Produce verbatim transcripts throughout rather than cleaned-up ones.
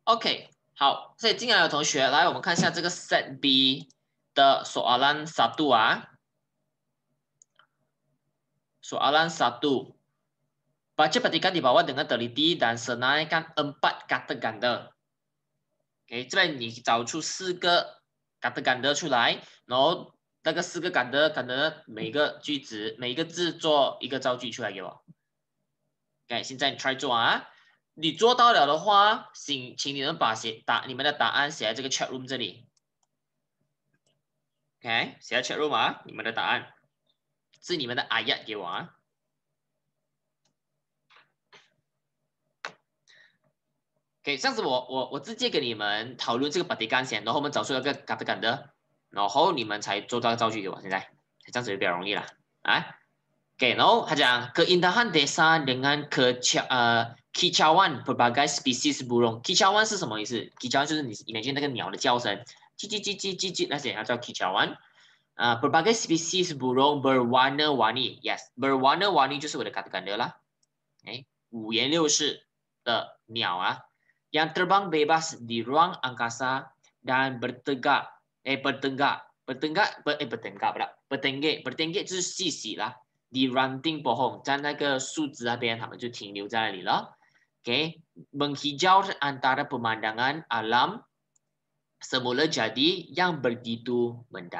OK， 好，所以进来的同学，来我们看一下这个 Set B 的 soalan satu 啊，soalan satu， baca petikan di bawah dengan teliti dan senaraikan empat kata ganda。OK， 这边你找出四个 kata ganda 出来，然后那个四个 kata ganda 每个句子每个字做一个造句出来给我。OK， 现在你 try 做啊。你做到了的话，请请你们把写答你们的答案写在这个 chat room 这里。OK， 写在 chat room 啊，你们的答案是你们的 ayat 给我啊。OK， 上次我我我直接跟你们讨论这个 petikan 先，然后我们找出那个 kata ganda，然后你们才做到造句给我。现在这样子就比较容易了啊。OK， 然后他讲 keindahan desa dengan keca 呃 kicauan berbagai spesies burung。kicauan 是什么意思 ？kicauan 就是你 imagine 那个鸟的叫声，叽叽叽叽叽叽那些，它叫 kicauan。啊 berbagai spesies burung berwarna-warni。Yes， berwarna-warni 就是我的 kata ganda 啦。哎，五颜六色的鸟啊，yang terbang bebas di ruang angkasa dan bertegak， 哎，bertegak bertegak ber 哎 bertegak 不啦 bertengge bertengge 就是细细啦。di ranting pohon 在那个树枝那边，他们就停留在那里了。OK， menghijau antara pemandangan alam semula jadi yang begitu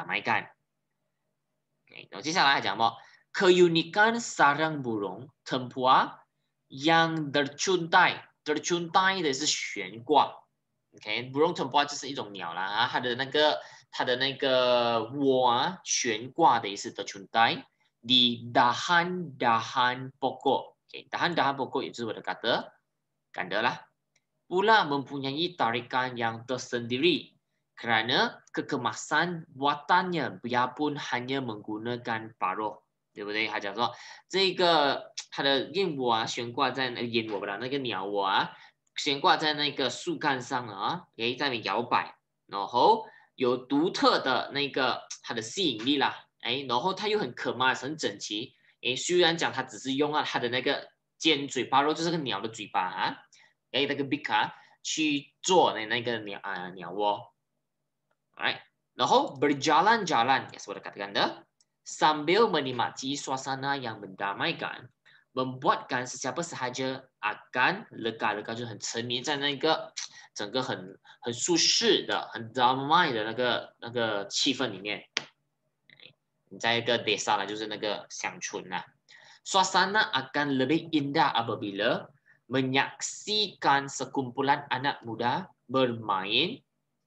mendamaikan。OK， 然后接下来还讲什么 keunikan sarang burung tempua yang tercuntai tercuntai 的是悬挂。OK， burung tempua 就是一种鸟啦啊，它的那个它的那个窝啊悬挂的意思 tercuntai di dahan-dahan pokok。OK，dahan-dahan pokok 也就是我的 kata ganda lah。pula mempunyai tarikan yang tersendiri kerana kekemasan buatannya biarpun hanya menggunakan paruh， 对不对？他讲说这个它的燕窝啊悬挂在那个燕窝不啦，那个鸟窝啊悬挂在那个树干上啊，诶，在那摇摆，然后有独特的那个它的吸引力啦，哎，然后它又很可妈很整齐，诶，虽然讲它只是用了它的那个尖嘴巴肉，就是个鸟的嘴巴啊。哎，那个 beak 啊，去做的那个鸟啊、呃、鸟窝，right？ 然后 berjalan-jalan， 也是我的 kata ganda， sambil menikmati suasana yang mendamaikan， membuatkan siapa sahaja akan lega-lega， 就很沉迷在那个整个很很舒适的、很 damai 的那个那个气氛里面。你在一个 desa 呢，就是那个乡村啊。suasana akan lebih indah apabila menyaksikan sekumpulan anak muda bermain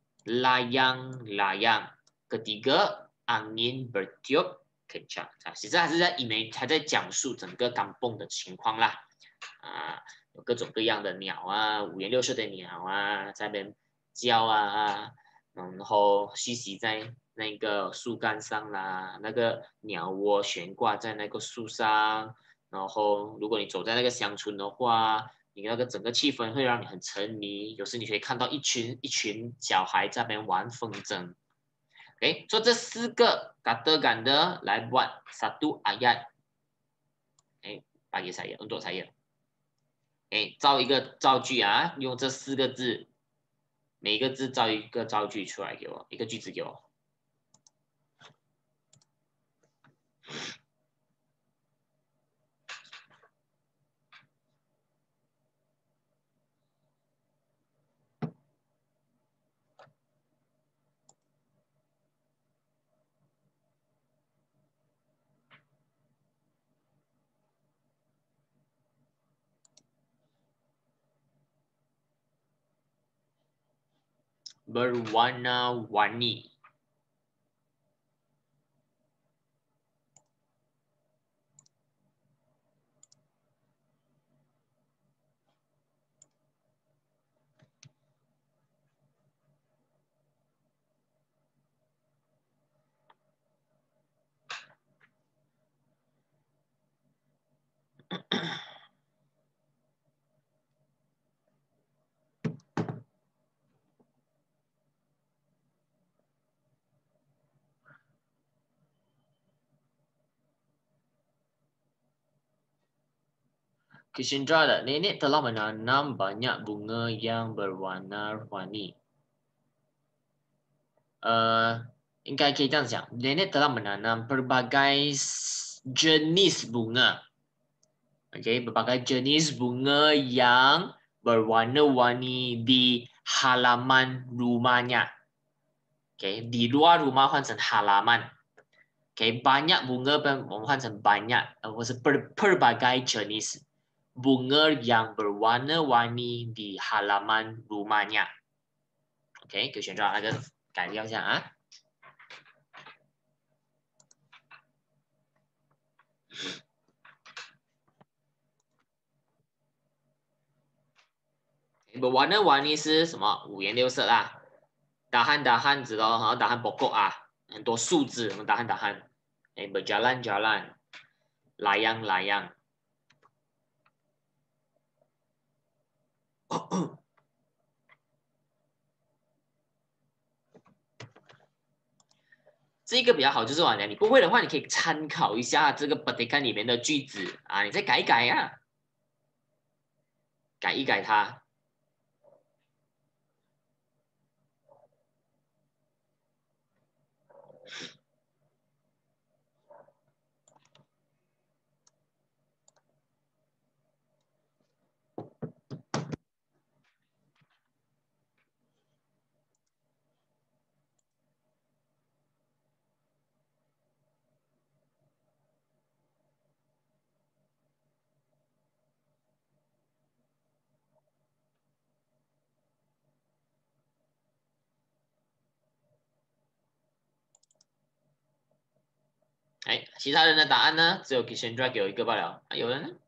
layang-layang ketika angin bertiup kencang。其实还是在以为还在讲述整个港蹦的情况啦，啊，有各种各样的鸟啊，五颜六色的鸟啊，在那边叫啊，然后栖息在那个树干上啦，那个鸟窝悬挂在那个树上。然后，如果你走在那个乡村的话，你那个整个气氛会让你很沉迷。有时你可以看到一群一群小孩在那边玩风筝。OK， 做这四个 kata ganda 来 buat satu ayat。哎 bagi saya untuk saya。哎，造一个造句啊，用这四个字，每个字造一个造句出来给我，一个句子给我。berwarna-warni。 Cassandra 的 nenek telah menanam banyak bunga yang berwarna-warni. 呃，应该可以这样讲 nenek telah menanam berbagai jenis bunga. Okay, berbagai jenis bunga yang berwarna-warni di halaman rumahnya. Okay, di luar rumah 换成 halaman. Okay, banyak bunga 我们换成 banyak, 或是 berbagai jenis bunga yang berwarna-warni di halaman rumahnya. OK， 可以选择那个改掉一下啊。berwarna-warni 是什么？五颜六色啦。dahan dahan 知道，然后 dahan pokok 啊，很多树枝，我们 dahan dahan。哎 berjalan jalan， layang layang。这个比较好，就是话你不会的话，你可以参考一下这个 petikan 里面的句子啊，你再改一改啊，改一改它。哎，其他人的答案呢？只有 Cassandra 给我一个罢了。啊，有人呢？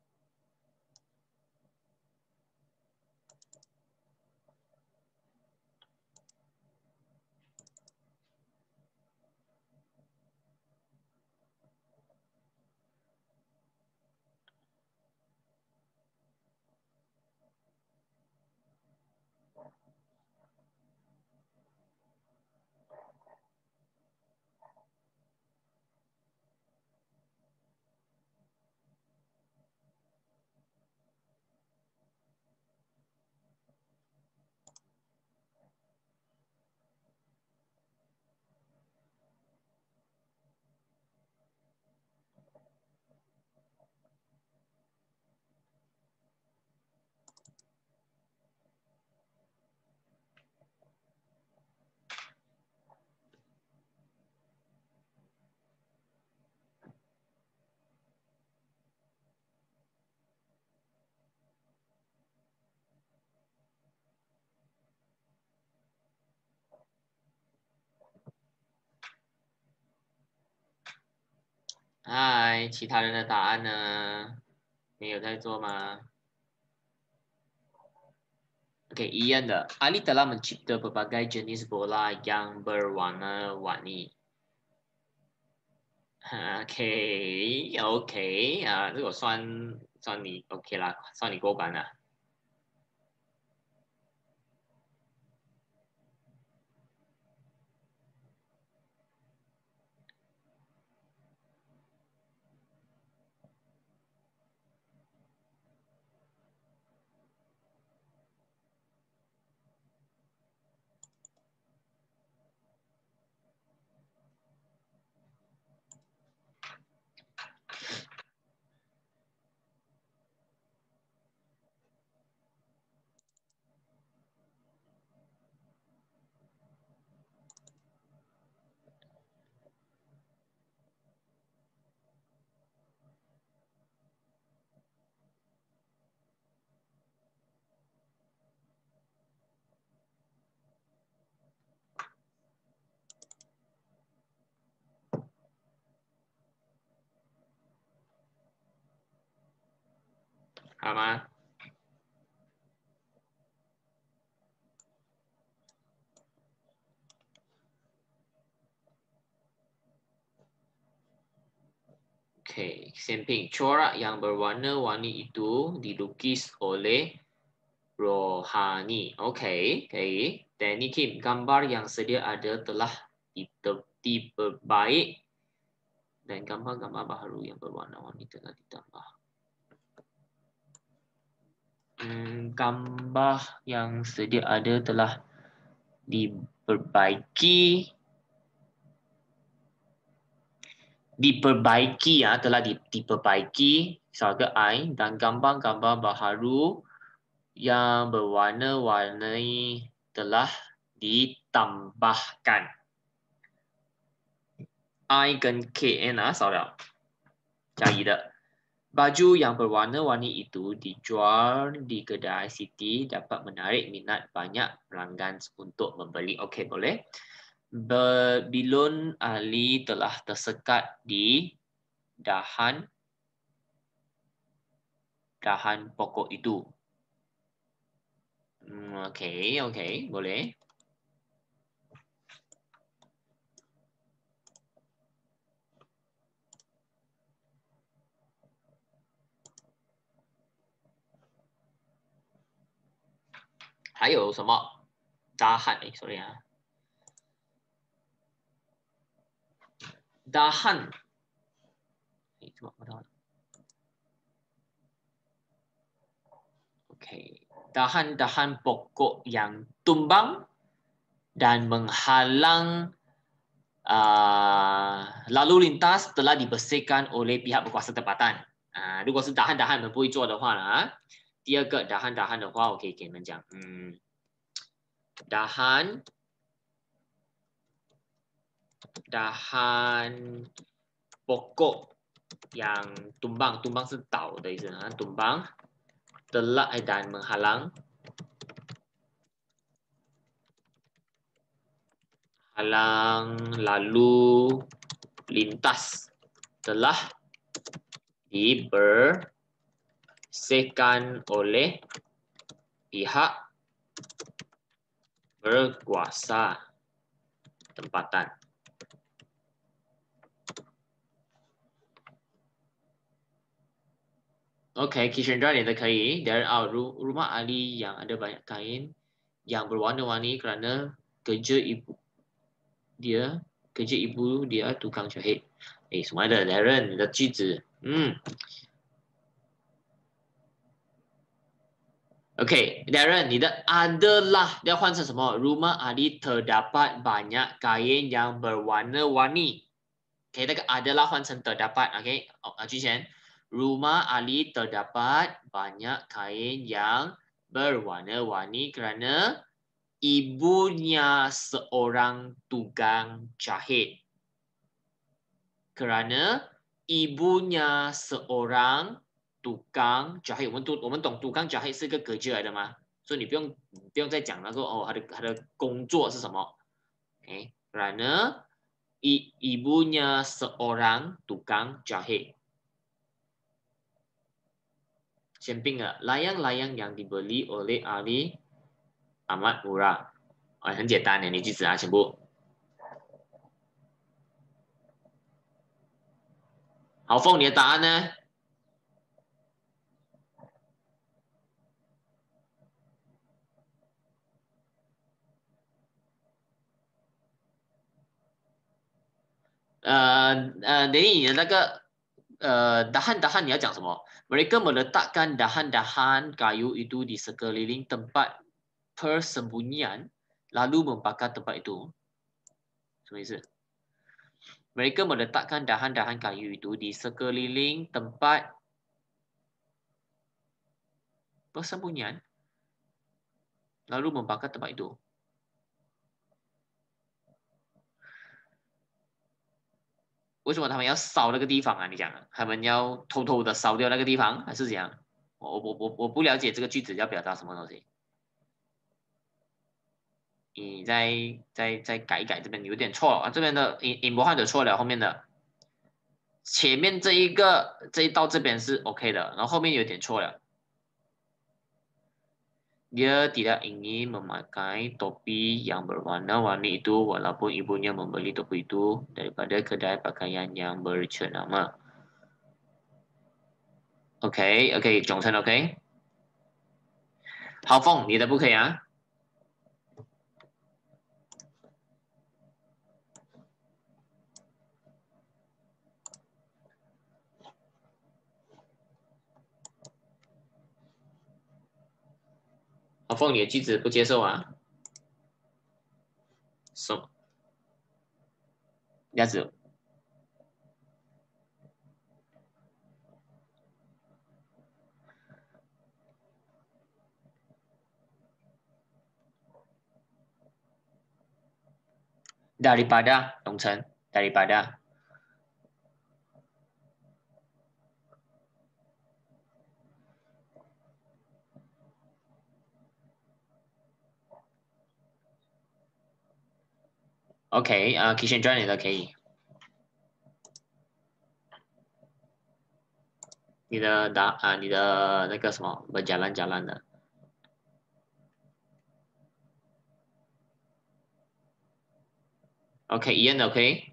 嗨，其他人的答案呢？没有在做吗 ？OK， 一样的。Ali telah mencipta berbagai jenis bola yang berwarna-warni。OK OK 啊，这个算算你 OK 啦，算你过关了。好吗？Oke, samping corak yang berwarna-warni itu dilukis oleh Rohani. Oke, oke. Teknik Kim, gambar yang sedia ada telah ditertib baik dan gambar-gambar baru yang berwarna-warni telah ditambah. Hmm, gambar yang sedia ada telah diperbaiki. Diperbaiki ya, telah di, diperbaiki sebagai I dan gambar-gambar baharu yang berwarna-warni telah ditambahkan. I 跟 K N 啊，少了，加一的。Baju yang berwarna-warni itu dijual di kedai Siti dapat menarik minat banyak pelanggan untuk membeli. Okey, boleh. Bilun Ali telah tersekat di dahan dahan pokok itu. Hmm, okey, okey, boleh. Hai有什么 dahan eh sorry 啊 dahan 哎怎么不到 Okey, dahan-dahan pokok yang tumbang dan menghalang uh, lalu lintas telah dibersihkan oleh pihak berkuasa tempatan. Uh, 如果是 dahan-dahan 们不会做的话呢，啊，第二个 dahan-dahan 的话，我可以给你们讲，嗯 dahan dahan pokok yang tumbang, tumbang 是倒的意思啊 tumbang telah dan menghalang halang lalu lintas telah dibersihkan oleh pihak berkuasa tempatan. Okey, Kishendra 你的可以。There are rumah Ali yang ada banyak kain yang berwarna-warni kerana kerja ibu dia, kerja ibu dia tukang jahit. Eh, semua ada Darren 你的句子，嗯。OK, Darren， 你的 adalah 要换成什么 ？Rumah Ali terdapat banyak kain yang berwarna-warni。OK， 那个 adalah 换成 terdapat。OK， 啊，之前 Rumah Ali terdapat banyak kain yang berwarna-warni kerana ibunya seorang tukang jahit. Kerana ibunya seorang tukang jahit，我们都我们懂tukang jahit 是个kerja来的吗？所以你不用不用再讲了说哦，他的他的工作是什么 ？OK， kerana i, ibunya seorang tukang jahit。先并了 layang-layang yang dibeli oleh Ali amat murah。哎，很简单的，你句子啊，全部。好，凤，你的答案呢？呃呃，等你的那个呃 dahan dahan 你要讲什么 ？Mereka meletakkan dahan-dahan kayu itu di sekeliling tempat persembunyian, lalu membakar tempat itu. 什么意思 ？Mereka meletakkan dahan-dahan kayu itu di sekeliling tempat persembunyian, lalu membakar tempat itu. 为什么他们要烧那个地方啊？你讲，他们要偷偷的烧掉那个地方，还是怎样？我我我我不了解这个句子要表达什么东西。你再再再改一改，这边有点错了啊，这边的引引博汉的错了，后面的前面这一个这一道这边是 OK 的，然后后面有点错了。Dia tidak ingin memakai topi yang berwarna-warni itu walaupun ibunya membeli topi itu daripada kedai pakaian yang bercenama. OK OK， 总称 OK。好，凤，你的不可以啊。 阿凤，你的句子不接受啊？什？这样子。daripada 龙城 daripada。OK， 啊 ，Kitchen Journey 的可以。你的答啊，你的那个什么 berjalan jalan 的。OK， 一样的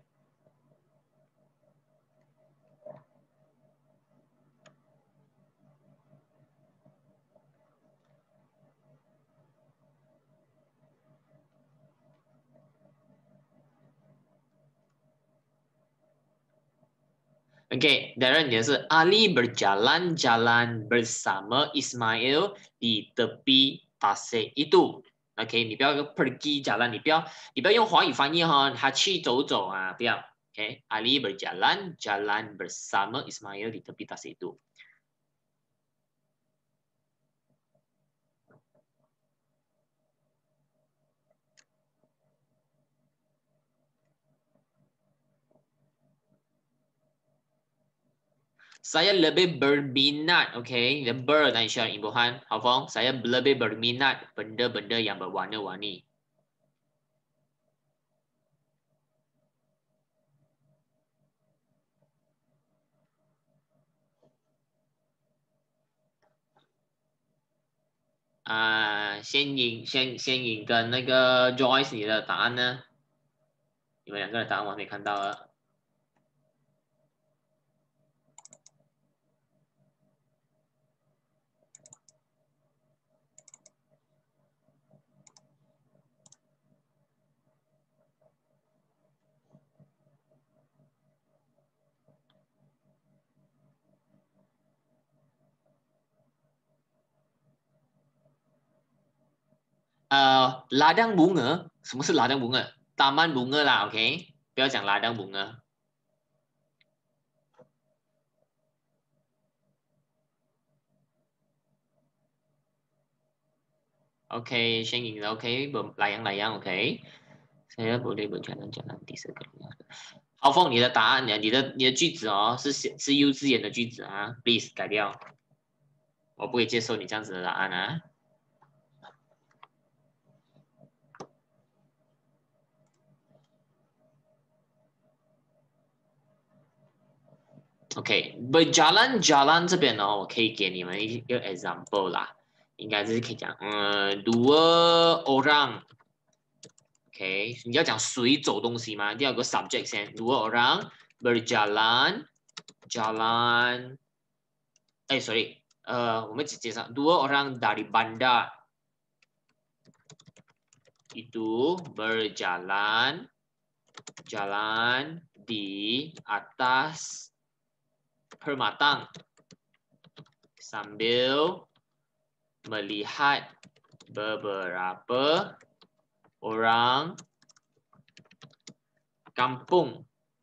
OK。OK， Darren 你的是 Ali berjalan-jalan bersama Ismail di tepi tasik itu。OK， 你不要用 pergi jalan， 你不要你不要用华语翻译哈，他去走走啊，不要。OK，Ali berjalan-jalan bersama Ismail di tepi tasik itu。Saya lebih berminat, OK, the ber dan isyarat imbuhan. Hafal, saya lebih berminat benda-benda yang berwarna-warni. Ah, 先颖先先颖跟那个 Joyce 你的答案呢？你们两个的答案我还没看到啊。呃，ladang bunga， 什么是 ladang bunga？ taman bunga 啦 ，OK， 不要讲 ladang bunga。OK， 先赢了 OK， layang-layang OK。saya boleh berjalan-jalan di sekelilingnya。浩峰，你的答案，你的你的句子哦，是是幼稚园的句子啊 ，please 改掉，我不会接受你这样子的答案啊。OK，berjalan-jalan 这边呢，我可以给你们一个 example 啦，应该是可以讲，嗯，dua orang。OK， 你要讲谁走东西嘛，一定要有个 subject 先。dua orang berjalan jalan， 哎，sorry， 呃，我们只介绍 dua orang dari bandar itu berjalan jalan di atas permatang sambil melihat beberapa orang kampung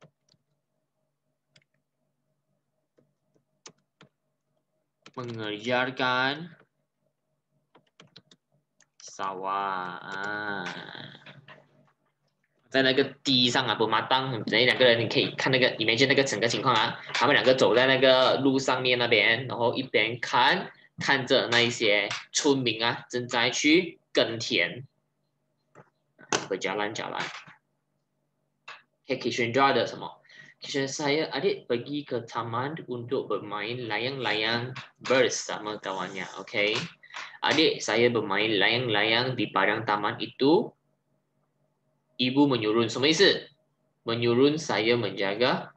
mengerjakan sawah 啊，在那个地上啊，不马当，那两个人你可以看那个里面就那个整个情况啊，他们两个走在那个路上面那边，然后一边看看着那一些村民啊正在去耕田，berjalan-jalan。Kitchen Jar 的什么？Kitchen saya adik pergi ke taman untuk bermain layang-layang bersama kawannya. OK， adik saya bermain layang-layang di padang taman itu. Ibu menyuruh 什么意思 ？menyuruh saya menjaga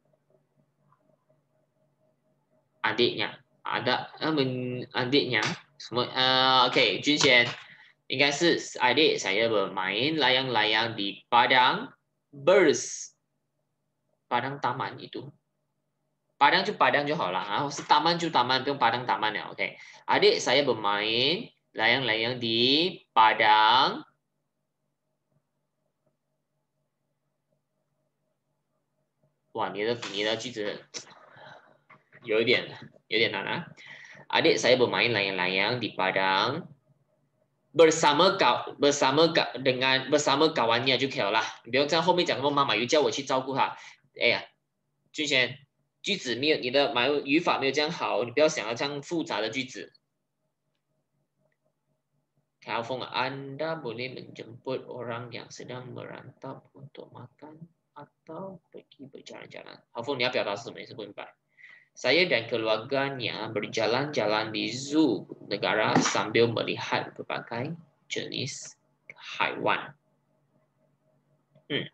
adiknya. Ada 呃 men adiknya 什么呃 OK， 君贤应该是 adik saya bermain layang-layang di padang bers padang taman itu. Padang 就 padang 就好了，然后是 taman 就 taman， 不用 padang taman 了。OK， adik saya bermain layang-layang di padang哇，你的你的句子有一点有点难啊。Adik saya bermain layang-layang di padang bersama kau bersama dengan bersama kawannya 就可以了啦。你不用在后面讲什么妈妈又叫我去照顾他。哎呀，俊贤，句子没有你的买语法没有这样好，你不要想要这样复杂的句子。Kalfong Anda boleh menjemput orang yang sedang merantau untuk makan atau pergi berjalan-jalan. 好风，你要表达是什么意思？不明白。Saya dan keluarganya berjalan-jalan di zoo negara sambil melihat berbagai jenis haiwan. 嗯，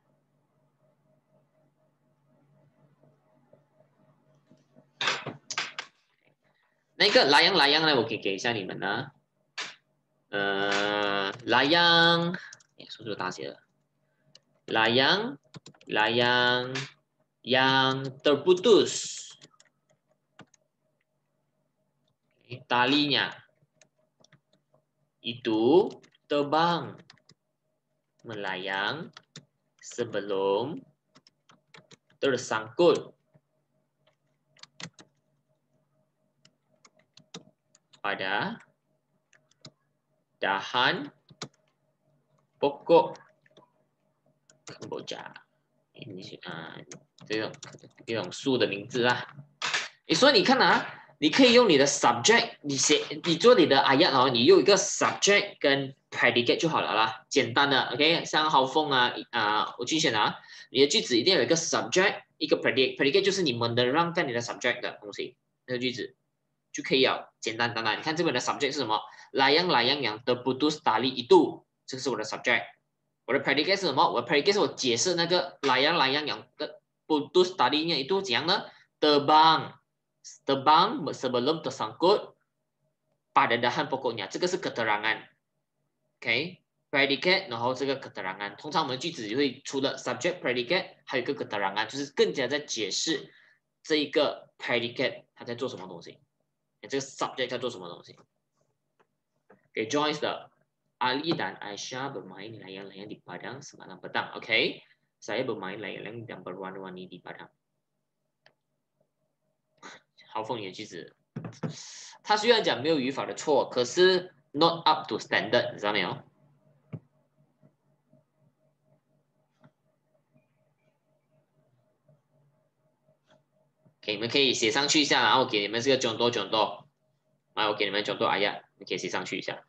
那个莱阳莱阳呢，我可以给一下你们呢。呃，layang， 哎，数字大写了。layang layang yang terputus talinya itu terbang melayang sebelum tersangkut pada dahan pokok Kemboja， 啊，这种这种树的名字啊。所以你看啊，你可以用你的 subject， 你写你做你的 ayat 哦，你用一个 subject 跟 predicate 就好了啦，简单的 ，OK， 像浩峰啊啊，我去选啊，你的句子一定要有一个 subject， 一个 predicate，predicate 就是你们能让在你的 subject 的东西，那个句子就可以了，简单单单。你看这边的 subject 是什么 ？layang layang yang terputus tali itu， 这个是我的 subject。我的 predicate 是什么？我的 predicate 是我解释那个 layang layang yang putus talinya itu 怎样呢 ？terbang terbang sebelum tersangkut pada dahan pokoknya， 这个是 keterangan，OK， predicate， 然后这个 keterangan， 通常我们句子就会除了 subject predicate， 还有一个 keterangan， 就是更加在解释这一个 predicate 它在做什么东西，这个 subject 在做什么东西。给 Joyce 的。Ali dan Aisyah bermain layang-layang di padang semalam petang. OK， saya bermain layang-layang dan berwarna-warni di padang。豪凤，你的句子，他虽然讲没有语法的错，可是 not up to standard， 你知道没有 ？OK， 你们可以写上去一下，然后给你们这个 contoh contoh， 啊，我给你们 contoh ayat， 你可以写上去一下。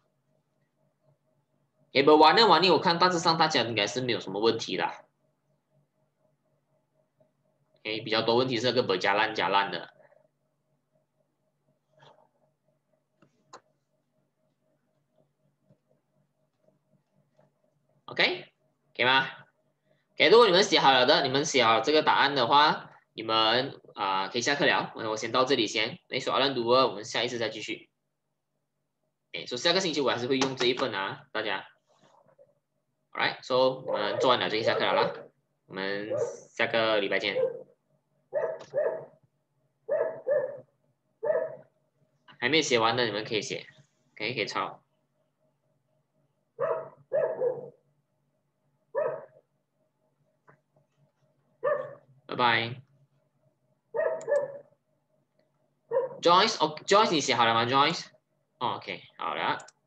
也不玩呢玩呢，我看大致上大家应该是没有什么问题的。OK， 比较多问题是那个 berjalan jalan 的。OK， 可以吗 ？OK， 如果你们写好了的，你们写好这个答案的话，你们啊、呃、可以下课了。我先到这里先。那说阿兰读尔，我们下一次再继续。哎，所以下个星期我还是会用这一份啊，大家。Alright， so 我们做完了就可以下课了啦。我们下个礼拜见。还没写完的你们可以写 ，OK， 可以抄。拜拜。Joyce， 哦 ，Joyce， 你写好了吗 ？Joyce， 哦 ，OK， 好了。